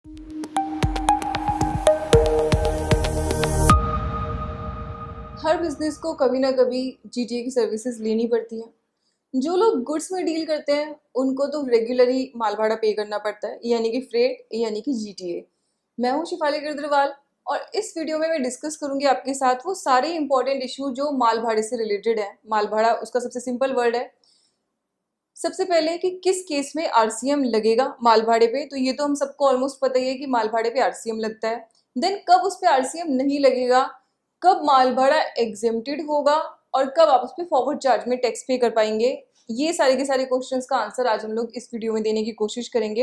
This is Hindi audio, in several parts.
हर बिजनेस को कभी ना कभी जीटीए की सर्विसेज लेनी पड़ती है। जो लोग गुड्स में डील करते हैं उनको तो रेगुलरली माल भाड़ा पे करना पड़ता है, यानी कि फ्रेट यानी कि जीटीए। मैं हूँ शिफाली गिरदरवाल और इस वीडियो में मैं डिस्कस करूंगी आपके साथ वो सारे इंपॉर्टेंट इशू जो माल भाड़े से रिलेटेड है। माल भाड़ा उसका सबसे सिंपल वर्ड है। सबसे पहले कि किस केस में आरसीएम लगेगा माल भाड़े पे, तो ये तो हम सबको ऑलमोस्ट पता ही है कि माल भाड़े पे आरसीएम लगता है। देन कब उस पे आरसीएम नहीं लगेगा, कब माल भाड़ा एग्जेम्प्टेड होगा और कब आप उस पर फॉरवर्ड चार्ज में टैक्स पे कर पाएंगे। ये सारे के सारे क्वेश्चंस का आंसर आज हम लोग इस वीडियो में देने की कोशिश करेंगे।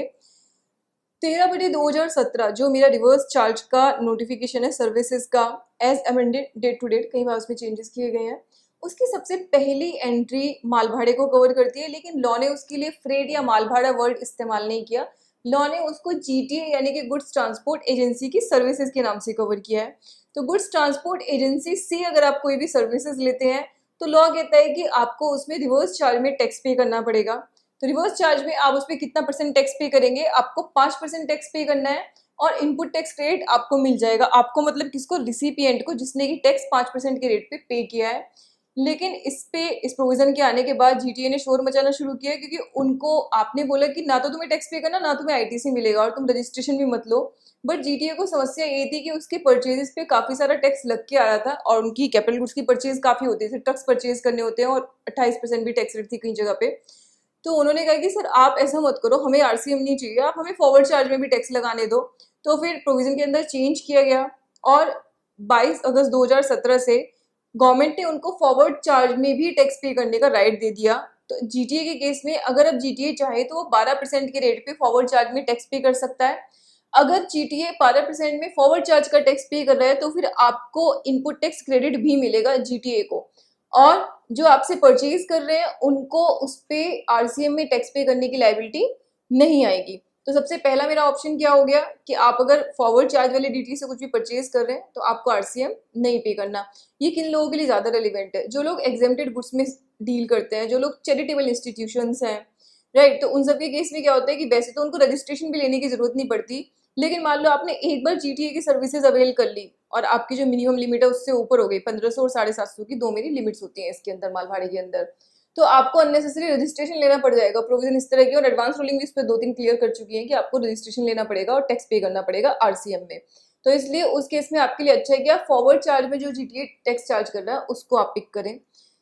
13/2017 जो मेरा रिवर्स चार्ज का नोटिफिकेशन है सर्विसेज का, as amended date to date, कई बार उसमें चेंजेस किए गए हैं, उसकी सबसे पहली एंट्री माल भाड़े को कवर करती है। लेकिन लॉ ने उसके लिए फ्रेट या माल भाड़ा वर्ड इस्तेमाल नहीं किया। लॉ ने उसको जीटीए यानी कि गुड्स ट्रांसपोर्ट एजेंसी की सर्विसेज के नाम से कवर किया है। तो गुड्स ट्रांसपोर्ट एजेंसी से अगर आप कोई भी सर्विसेज लेते हैं तो लॉ कहता है कि आपको उसमें रिवर्स चार्ज में टैक्स पे करना पड़ेगा। तो रिवर्स चार्ज में आप उस पर कितना % टैक्स पे करेंगे? आपको 5% टैक्स पे करना है और इनपुट टैक्स रेट आपको मिल जाएगा। आपको मतलब किसको? रिसिपिएंट को, जिसने कि टैक्स 5% के रेट पे किया है। लेकिन इस प्रोविजन के आने के बाद जीटीए ने शोर मचाना शुरू किया, क्योंकि उनको आपने बोला कि ना तो तुम्हें टैक्स पे करना, ना तुम्हें आईटीसी मिलेगा और तुम रजिस्ट्रेशन भी मत लो। बट जीटीए को समस्या ये थी कि उसके परचेजेस पे काफी सारा टैक्स लग के आ रहा था और उनकी कैपिटल गुड्स की परचेज काफी होती है, ट्रक्स परचेज करने होते हैं और 28% भी टैक्स रेट थी कई जगह पे। तो उन्होंने कहा कि सर आप ऐसा मत करो, हमें आरसीएम नहीं चाहिए, आप हमें फॉरवर्ड चार्ज में भी टैक्स लगाने दो। तो फिर प्रोविजन के अंदर चेंज किया गया और 22 अगस्त 2017 से गवर्नमेंट ने उनको फॉरवर्ड चार्ज में भी टैक्स पे करने का राइट दे दिया। तो जीटीए के केस में अगर अब जीटीए चाहे तो वो 12% के रेट पे फॉरवर्ड चार्ज में टैक्स पे कर सकता है। अगर जीटीए 12% में फॉरवर्ड चार्ज का टैक्स पे कर रहा है तो फिर आपको इनपुट टैक्स क्रेडिट भी मिलेगा जीटीए को, और जो आपसे परचेज कर रहे हैं उनको उस पे आरसीएम में टैक्स पे करने की लायबिलिटी नहीं आएगी। तो सबसे पहला मेरा ऑप्शन क्या हो गया कि आप अगर फॉरवर्ड चार्ज वाले डीटी से कुछ भी परचेज कर रहे हैं तो आपको आरसीएम नहीं पे करना। ये किन लोगों के लिए ज्यादा रेलिवेंट है? जो लोग एग्जेम्प्टेड गुड्स में डील करते हैं, जो लोग चैरिटेबल इंस्टीट्यूशंस हैं, राइट। तो उन सबके केस में क्या होता है कि वैसे तो उनको रजिस्ट्रेशन भी लेने की जरूरत नहीं पड़ती, लेकिन मान लो आपने एक बार जीटीए की सर्विसेज अवेल कर ली और आपकी जो मिनिमम लिमिट है उससे ऊपर हो गई, 1500 और 750 की दो मेरी लिमिट्स होती हैं इसके अंदर माल भाड़े के अंदर, तो आपको अननेसेसरी रजिस्ट्रेशन लेना पड़ जाएगा। प्रोविजन इस तरह की और एडवांस रूलिंग भी इस पर 2-3 क्लियर कर चुकी है कि आपको रजिस्ट्रेशन लेना पड़ेगा और टैक्स पे करना पड़ेगा आरसीएम में। तो इसलिए उस केस में आपके लिए अच्छा है कि आप फॉरवर्ड चार्ज में जो जीटीए टैक्स चार्ज कर रहा है उसको आप पिक करें।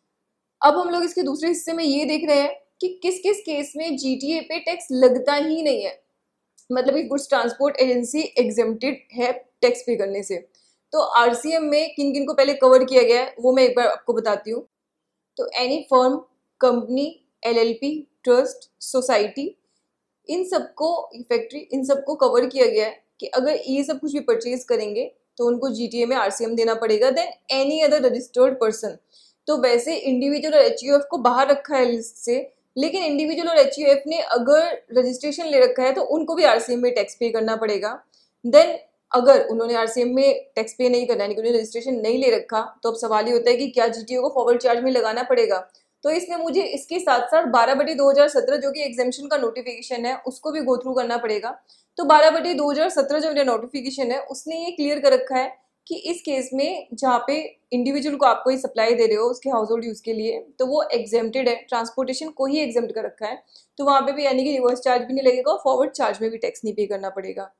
अब हम लोग इसके दूसरे हिस्से में ये देख रहे हैं कि किस किस केस में जीटीए पे टैक्स लगता ही नहीं है, मतलब कि गुड्स ट्रांसपोर्ट एजेंसी एग्जेम्प्टेड है टैक्स पे करने से। तो आरसीएम में किन किन को पहले कवर किया गया है वो मैं एक बार आपको बताती हूँ। तो any firm, company, LLP, trust, society, इन सबको, फैक्ट्री, इन सबको कवर किया गया है कि अगर ये सब कुछ भी परचेज करेंगे तो उनको जीटीए में आरसीएम देना पड़ेगा। Then any other registered person, तो वैसे इंडिविजुअल और एचयूएफ को बाहर रखा है लिस्ट से, लेकिन इंडिविजुअल और एचयूएफ ने अगर रजिस्ट्रेशन ले रखा है तो उनको भी आरसीएम में टैक्स पे करना पड़ेगा। देन अगर उन्होंने आरसीएम में टैक्स पे नहीं करना, यानी कि उन्होंने रजिस्ट्रेशन नहीं ले रखा, तो अब सवाल ये होता है कि क्या जीटीए को फॉरवर्ड चार्ज में लगाना पड़ेगा। तो इसमें मुझे इसके साथ साथ 12/2017 जो कि एग्जेम्पशन का नोटिफिकेशन है उसको भी गो थ्रू करना पड़ेगा। तो 12/2017 जो मेरा नोटिफिकेशन है उसने ये क्लियर कर रखा है कि इस केस में जहाँ पे इंडिविजुअल को आप कोई सप्लाई दे रहे हो उसके हाउस होल्ड यूज के लिए, तो वो एग्जेम्प्टेड है, ट्रांसपोर्टेशन को ही एग्जेम्प्ट कर रखा है, तो वहाँ पे भी यानी कि रिवर्स चार्ज भी नहीं लगेगा और फॉरवर्ड चार्ज में भी टैक्स नहीं पे करना पड़ेगा।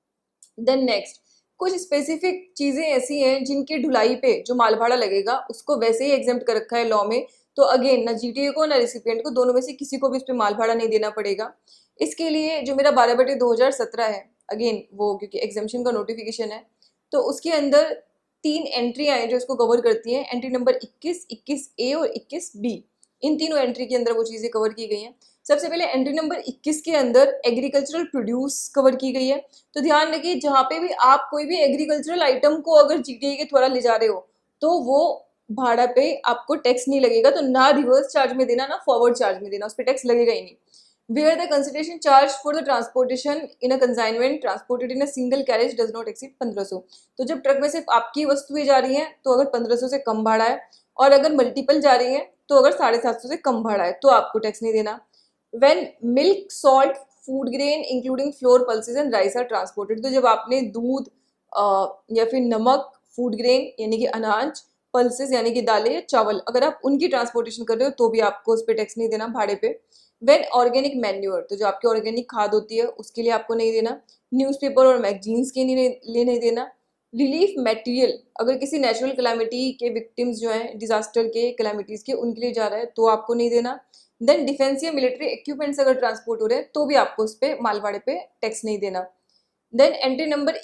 देन नेक्स्ट, कुछ स्पेसिफिक चीजें ऐसी हैं जिनकी ढुलाई पे जो माल भाड़ा लगेगा उसको वैसे ही एग्जेम्प्ट कर रखा है लॉ में। तो अगेन ना जीटीए को ना रेसिपिएंट को, दोनों में से किसी को भी इस पे माल भाड़ा नहीं देना पड़ेगा। इसके लिए जो मेरा 12/2017 है, अगेन वो क्योंकि एग्जेम्पशन का नोटिफिकेशन है, तो उसके अंदर 3 एंट्रियां हैं जो इसको कवर करती हैं। एंट्री नंबर 21, 21A और 21B, इन तीनों एंट्री के अंदर वो चीजें कवर की गई हैं। सबसे पहले एंट्री नंबर 21 के अंदर एग्रीकल्चरल प्रोड्यूस कवर की गई है। तो ध्यान रखिए, जहाँ पे भी आप कोई भी एग्रीकल्चरल आइटम को अगर जीटीए के द्वारा ले जा रहे हो तो वो भाड़ा पे आपको टैक्स नहीं लगेगा। तो ना रिवर्स चार्ज में देना ना फॉरवर्ड चार्ज में देना, उस पर टैक्स लगेगा ही नहीं। where the consideration charged for the transportation in a consignment transported in a single carriage does not exceed 1500। तो जब ट्रक में सिर्फ आपकी वस्तुएं जा रही हैं तो अगर 1500 से कम भाड़ा है, और अगर मल्टीपल जा रही हैं तो अगर 750 से कम भाड़ा है तो आपको टैक्स नहीं देना। When milk, salt, food grain including flour pulses and rice are transported. तो जब आपने दूध या फिर नमक, फूड ग्रेन यानी कि अनाज, पल्सेस यानी कि दालें या चावल, अगर आप उनकी ट्रांसपोर्टेशन कर रहे हो तो भी आपको उस पर टैक्स नहीं देना भाड़े पे। वेन ऑर्गेनिक मैन्योर, तो जो आपकी ऑर्गेनिक खाद होती है उसके लिए आपको नहीं देना। न्यूज़पेपर और मैगजीन्स के लिए नहीं देना। रिलीफ मटेरियल, अगर किसी नेचुरल कैलामिटी के विक्टिम्स जो हैं, डिजास्टर के, कैलामिटीज़ के, उनके लिए जा रहा है तो आपको नहीं देना। देन डिफेंस या मिलिट्री इक्विपमेंट्स अगर ट्रांसपोर्ट हो रहे हैं तो भी आपको उस पर माल भाड़े पे टैक्स नहीं देना। देन एंट्री नंबर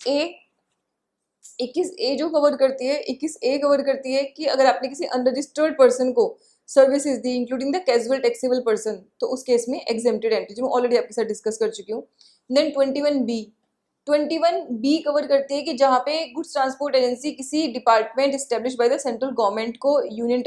21A जो कवर करती है, 21A कवर करती है कि अगर आपने किसी अनरजिस्टर्ड पर्सन को सर्विसेज दी including the casual taxable person, तो उस केस में एग्जेम्प्टेड एंट्री, जो मैं ऑलरेडी आपके साथ डिस्कस कर चुकी हूँ। देन 21B कवर करती है कि जहाँ पे गुड्स ट्रांसपोर्ट एजेंसी किसी department establish by the central government को, यूनियन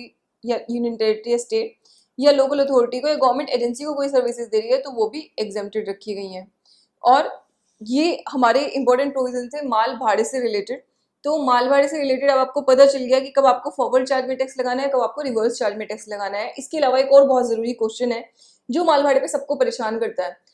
टेरिटरी स्टेट या लोकल अथॉरिटी को या गवर्नमेंट एजेंसी को कोई सर्विसेज दे रही है तो वो भी एग्जेम्प्टेड रखी गई हैं। और ये हमारे इंपॉर्टेंट प्रोविजन थे माल भाड़े से रिलेटेड। तो माल भाड़े से रिलेटेड अब आपको पता चल गया कि कब आपको फॉरवर्ड चार्ज में टैक्स लगाना है, कब आपको रिवर्स चार्ज में टैक्स लगाना है। इसके अलावा एक और बहुत जरूरी क्वेश्चन है जो माल भाड़े पे सबको परेशान करता है।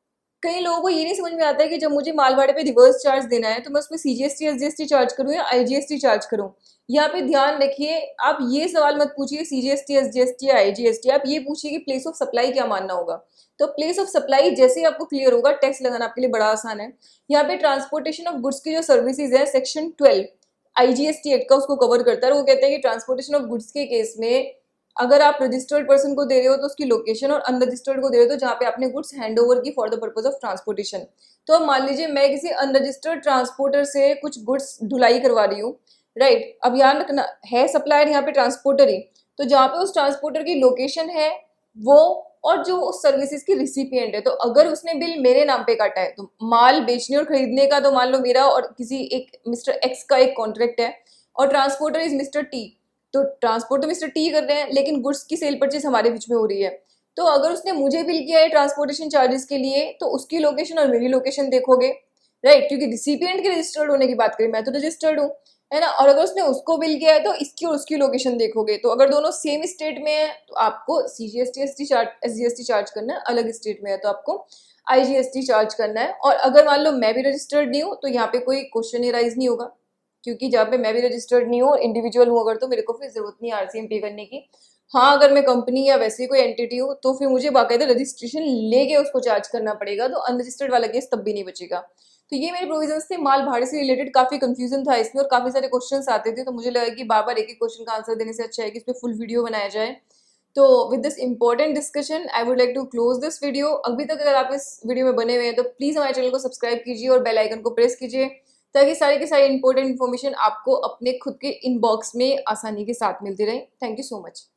कई लोगों को ये नहीं समझ में आता है कि जब मुझे माल भाड़े पे रिवर्स चार्ज देना है तो मैं उसमें CGST SGST चार्ज करूँ या IGST चार्ज करूँ। यहाँ पे ध्यान रखिए, आप ये सवाल मत पूछिए CGST SGST या IGST, आप ये पूछिए कि प्लेस ऑफ सप्लाई क्या मानना होगा। तो प्लेस ऑफ सप्लाई जैसे ही आपको क्लियर होगा, टैक्स लगाना आपके लिए बड़ा आसान है। यहाँ पे ट्रांसपोर्टेशन ऑफ गुड्स की जो सर्विसेज है, सेक्शन 12 IGST एक्ट का उसको कवर करता है। वो कहते हैं कि ट्रांसपोर्टेशन ऑफ गुड्स के केस में अगर आप रजिस्टर्ड पर्सन को दे रहे हो तो उसकी लोकेशन, और अनरजिस्टर्ड को दे रहे हो तो जहाँ पे आपने गुड्स हैंड ओवर की for the purpose of transportation. तो अब मान लीजिए मैं किसी अनरजिस्टर्ड ट्रांसपोर्टर से कुछ गुड्स ढुलाई करवा रही हूँ, राइट। अब ध्यान रखना है सप्लायर यहाँ पे ट्रांसपोर्टर ही, तो जहाँ पे उस ट्रांसपोर्टर की लोकेशन है वो, और जो उस सर्विसेज की रिसिपिएंट है, तो अगर उसने बिल मेरे नाम पे काटा है तो माल बेचने और खरीदने का तो मान लो मेरा और किसी एक मिस्टर एक्स का एक कॉन्ट्रैक्ट है, और ट्रांसपोर्टर इज मिस्टर टी, तो ट्रांसपोर्ट तो मिस्टर टी कर रहे हैं लेकिन गुड्स की सेल परचेज हमारे बीच में हो रही है। तो अगर उसने मुझे बिल किया है ट्रांसपोर्टेशन चार्जेस के लिए तो उसकी लोकेशन और मेरी लोकेशन देखोगे, राइट, क्योंकि रिसिपिएंट के रजिस्टर्ड होने की बात करें, मैं तो रजिस्टर्ड हूँ, है ना। और अगर उसने उसको बिल किया है तो इसकी और उसकी लोकेशन देखोगे। तो अगर दोनों सेम स्टेट में है तो आपको CGST SGST चार्ज करना है, अलग स्टेट में है तो आपको IGST चार्ज करना है। और अगर मान लो मैं भी रजिस्टर्ड नहीं हूँ तो यहाँ पे कोई क्वेश्चन राइज नहीं होगा, क्योंकि जहाँ पे मैं भी रजिस्टर्ड नहीं हूँ, इंडिविजुअल हूँ अगर, तो मेरे को फिर जरूरत नहीं है RCM पे करने की। हाँ, अगर मैं कंपनी या वैसे कोई एंटिटी हूँ तो फिर मुझे बाकायदा रजिस्ट्रेशन लेके उसको चार्ज करना पड़ेगा, तो अनरजिस्टर्ड वाला केस तब भी नहीं बचेगा। तो ये मेरे प्रोविजंस थे माल भाड़े से रिलेटेड। काफी कंफ्यूजन था इसमें और काफी सारे क्वेश्चंस आते थे, तो मुझे लगा कि बार बार एक एक क्वेश्चन का आंसर देने से अच्छा है कि इस पे फुल वीडियो बनाया जाए। तो with this important discussion I would like to close this video. अभी तक अगर आप इस वीडियो में बने हुए हैं तो प्लीज हमारे चैनल को सब्सक्राइब कीजिए और बेल आइकन को प्रेस कीजिए, ताकि सारी की सारी इंपॉर्टेंट इन्फॉर्मेशन आपको अपने खुद के इनबॉक्स में आसानी के साथ मिलती रहे। Thank you so much.